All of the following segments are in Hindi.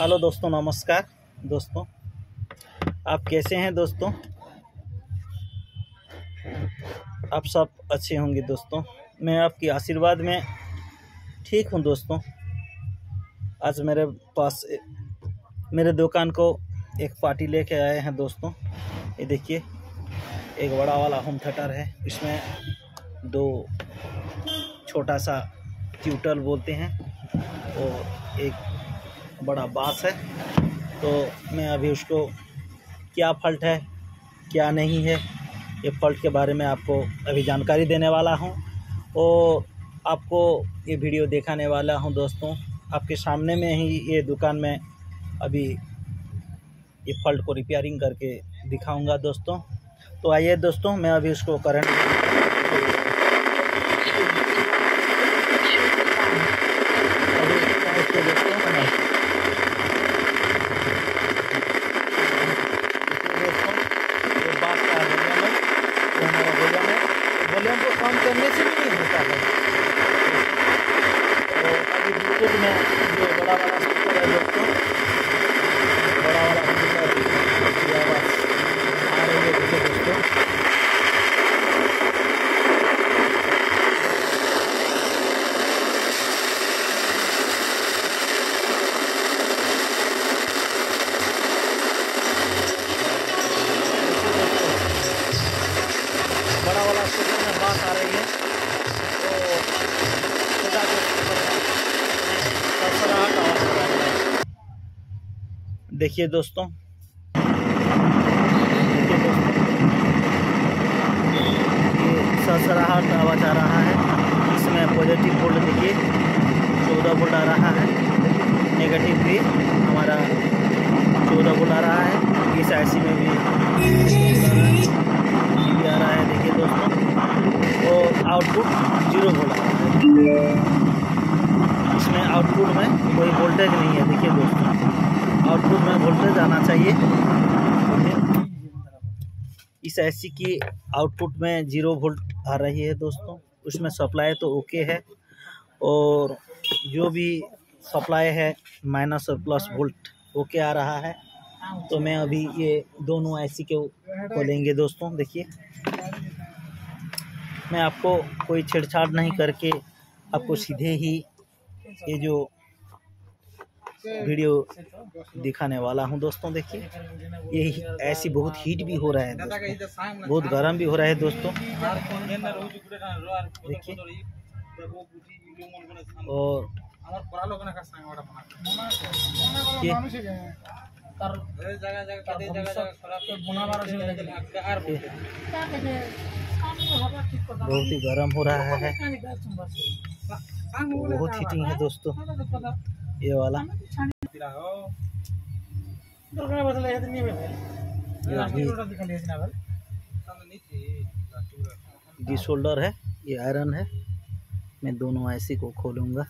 हेलो दोस्तों, नमस्कार दोस्तों। आप कैसे हैं दोस्तों? आप सब अच्छे होंगे दोस्तों। मैं आपकी आशीर्वाद में ठीक हूं दोस्तों। आज मेरे पास मेरे दुकान को एक पार्टी लेके आए हैं दोस्तों। ये देखिए, एक बड़ा वाला होम थिएटर है। इसमें दो छोटा सा ट्यूटर बोलते हैं और एक बड़ा बास है। तो मैं अभी उसको क्या फॉल्ट है क्या नहीं है, ये फॉल्ट के बारे में आपको अभी जानकारी देने वाला हूं और आपको ये वीडियो दिखाने वाला हूं दोस्तों। आपके सामने में ही ये दुकान में अभी ये फॉल्ट को रिपेयरिंग करके दिखाऊंगा दोस्तों। तो आइए दोस्तों, मैं अभी उसको करंट वॉल्यूम को कम करने से भी नहीं होता है। तो अभी ब्लूटूथ में जो बड़ा वाला स्पीकर है दोस्तों, बड़ा वाला स्पीकर की आवाज़ आ रही है दोस्तों। बड़ा वाला स्पीकर में बात आ रही है तो छोटा जो स्पीकर है सरसराहट आवाज़ आ रहा है। देखिए दोस्तों, ये सरसराहट आवाज़ आ रहा है। इसमें पॉजिटिव वोल्ट देखिए 14 वोल्ट आ रहा है, नेगेटिव भी हमारा 14 वोल्ट आ रहा है। इस आईसी में भी आ रहा है देखिए दोस्तों, और आउटपुट 0 वोल्ट आ रहा है। इसमें आउटपुट में कोई वोल्टेज नहीं है। देखिए दोस्तों, आउटपुट में वोल्टेज आना चाहिए। इस आईसी की आउटपुट में 0 वोल्ट आ रही है दोस्तों। उसमें सप्लाई तो ओके है और जो भी सप्लाई है माइनस और प्लस वोल्ट ओके आ रहा है। तो मैं अभी ये दोनों आईसी को खोलेंगे दोस्तों। देखिए, मैं आपको कोई छेड़छाड़ नहीं करके आपको सीधे ही ये जो वीडियो दिखाने वाला हूं दोस्तों। देखिए, ये ऐसी बहुत हीट भी हो रहा है दोस्तों, बहुत गर्म भी हो रहा है दोस्तों। देखिए, और बहुत ही गर्म हो रहा है, बहुत हीटिंग है दोस्तों ये वाला। डी शोल्डर है, ये आयरन है। मैं दोनों आईसी को खोलूंगा।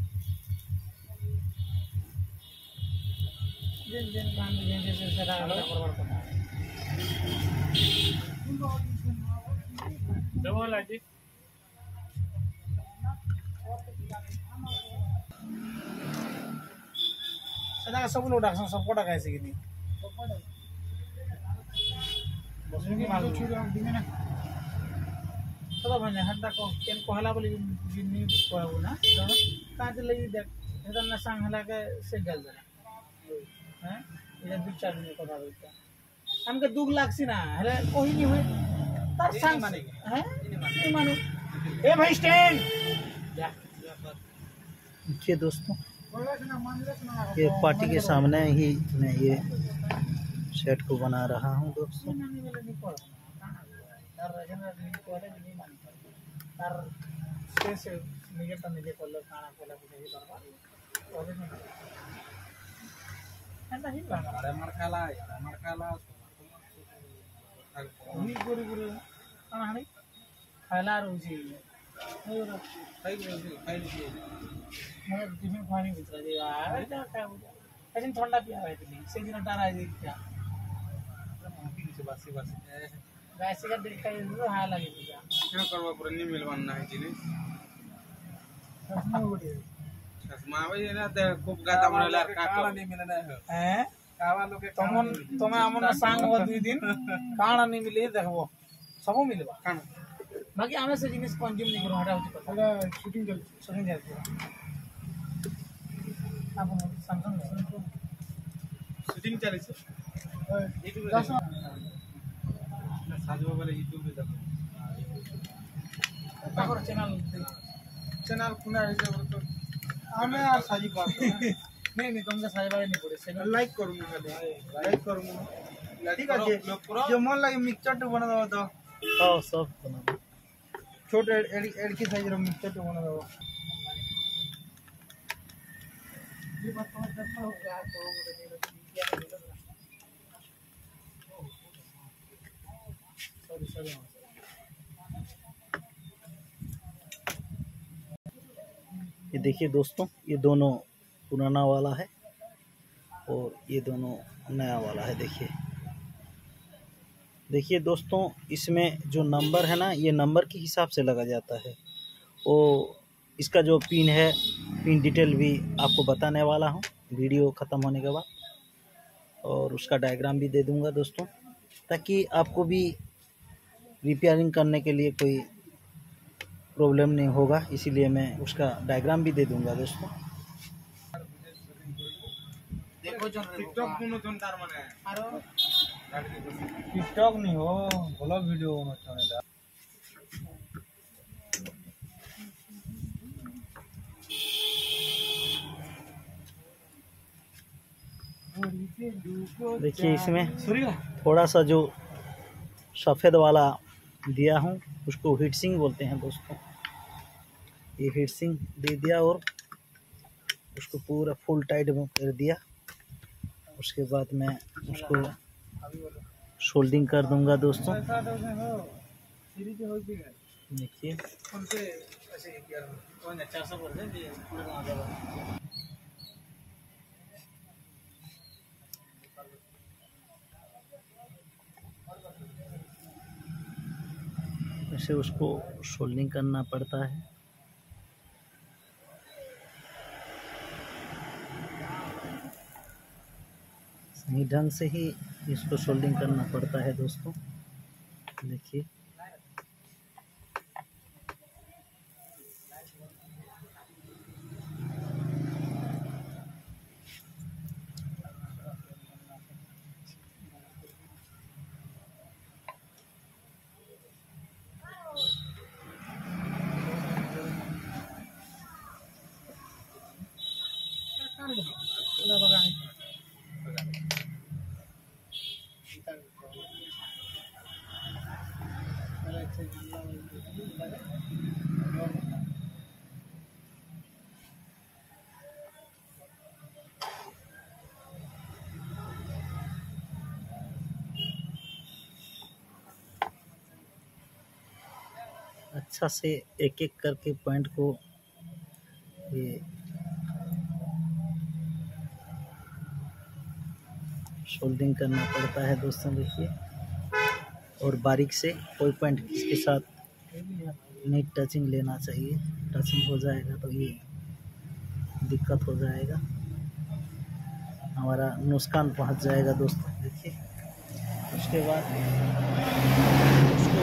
सब लोग सबको कैसे कि हंता को केन को हला बोली जिन्नी कहबो ना काज लगी देख हेदन ना सांग हला के से गल दे हैं। ये दु चार दिन को भाबैता हमके 2 लाख सी ना हले कोई नहीं हुए तार सांग माने हैं नहीं माने। ए भाई स्टैंड देखिए दोस्तों, ये पार्टी के सामने ही मैं ये सेट को बना रहा हूं दोस्तों। ठंडा पिया से दिन वैसे का देखा हाँ लगे क्या करवा पूरा नहीं मिलवाना है जिन्हें तमे हमन सांग हो 2 दिन काना नहीं मिले देखबो सबो मिलबा काना बाकी हमें से जिनिस कंज्यूम नहीं करो हटा होची पता शूटिंग चल आप सैमसंग शूटिंग चले से यूट्यूब पे साजो वाले यूट्यूब पे देखो ताकर चैनल खुला है जब तो हमें यार साजी बात नहीं तुमका साजी बात नहीं पड़े से लाइक करूंगा ठीक है जो मन लगे मिक्सचर तो बना दो तो हां सब बना दो छोटे एड की साइज रो मिक्सचर तो बना दो ये बात तो करता हो यार तो सॉरी ये देखिए दोस्तों, ये दोनों पुराना वाला है और ये दोनों नया वाला है। देखिए दोस्तों, इसमें जो नंबर है ना, ये नंबर के हिसाब से लगा जाता है। वो इसका जो पिन है, पिन डिटेल भी आपको बताने वाला हूँ वीडियो ख़त्म होने के बाद, और उसका डायग्राम भी दे दूँगा दोस्तों, ताकि आपको भी रिपेयरिंग करने के लिए कोई प्रॉब्लम नहीं होगा। इसीलिए मैं उसका डायग्राम भी दे दूंगा दोस्तों। टिकटॉक नहीं हो भला वीडियो होना देखिए, इसमें थोड़ा सा जो सफ़ेद वाला दिया हूँ उसको हीट सिंक बोलते हैं दोस्तों। ये हीट सिंक दे दिया और उसको पूरा फुल टाइट में कर दिया। उसके बाद मैं उसको सोल्डिंग कर दूंगा दोस्तों। देखिए, ऐसे उसको सोल्डिंग करना पड़ता है। सही ढंग से ही इसको सोल्डिंग करना पड़ता है दोस्तों। देखिए, अच्छा से एक एक करके पॉइंट को ये सोल्डिंग करना पड़ता है दोस्तों। देखिए, और बारीक से कोई पॉइंट इसके साथ नहीं टचिंग लेना चाहिए। टचिंग हो जाएगा तो ये दिक्कत हो जाएगा, हमारा नुकसान पहुंच जाएगा दोस्तों। देखिए, उसके बाद उसको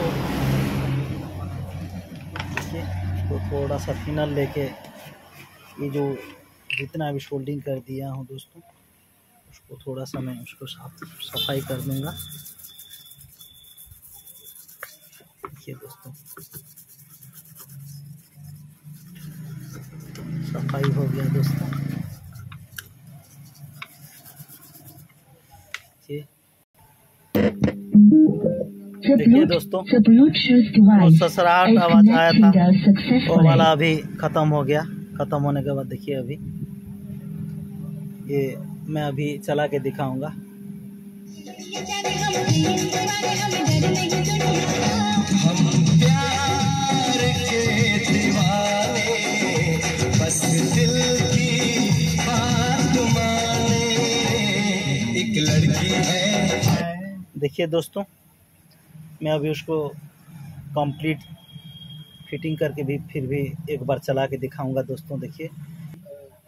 थोड़ा सा थिनर लेके ये जो जितना भी सोल्डिंग कर दिया हूँ दोस्तों, उसको थोड़ा सा मैं उसको सफाई कर दूंगा। देखिए दोस्तों, सफाई हो गया दोस्तों। देखिए दोस्तों, ससराहट आवाज आया था, वो वाला अभी खत्म हो गया। खत्म होने के बाद देखिए, अभी ये मैं अभी चला के दिखाऊंगा। हम प्यार के दीवाने, बस दिल की बात माने, एक लड़की है। देखिए दोस्तों, मैं अभी उसको कंप्लीट फिटिंग करके भी फिर भी एक बार चला के दिखाऊंगा दोस्तों। देखिए,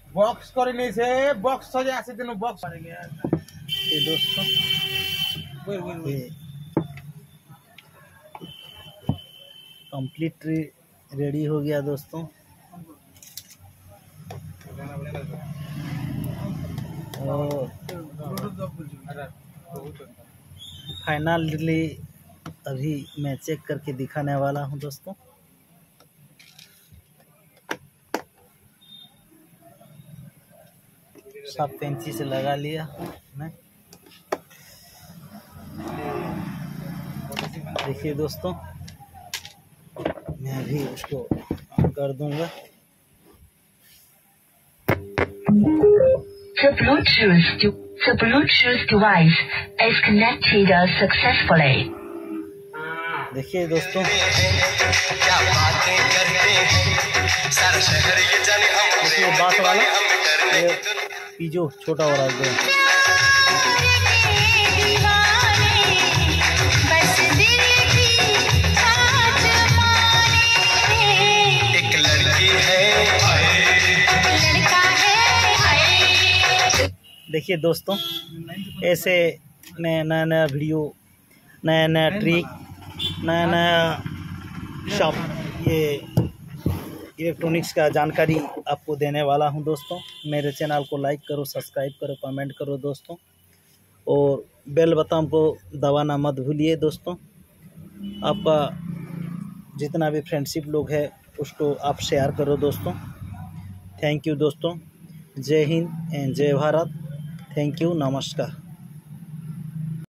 बॉक्स करने से बॉक्स सजे आसे दिन बॉक्स पड़ गया ये दोस्तों ये कंप्लीट रेडी हो गया दोस्तों। और फाइनली अभी मैं चेक करके दिखाने वाला हूं दोस्तों। सब पेंची से लगा लिया मैं। देखिए दोस्तों मैं अभी उसको कर दूंगा। The Bluetooth device is connected successfully. देखिए दोस्तों देखिए बात वाला ये पीजो छोटा वाला दो। देखिए दोस्तों ऐसे नया नया वीडियो, नया नया ट्रिक, नया नया शॉप ये इलेक्ट्रॉनिक्स का जानकारी आपको देने वाला हूं दोस्तों। मेरे चैनल को लाइक करो, सब्सक्राइब करो, कमेंट करो दोस्तों, और बेल बटन को दबाना मत भूलिए दोस्तों। आपका जितना भी फ्रेंडशिप लोग है उसको आप शेयर करो दोस्तों। थैंक यू दोस्तों। जय हिंद एंड जय भारत। थैंक यू, नमस्कार।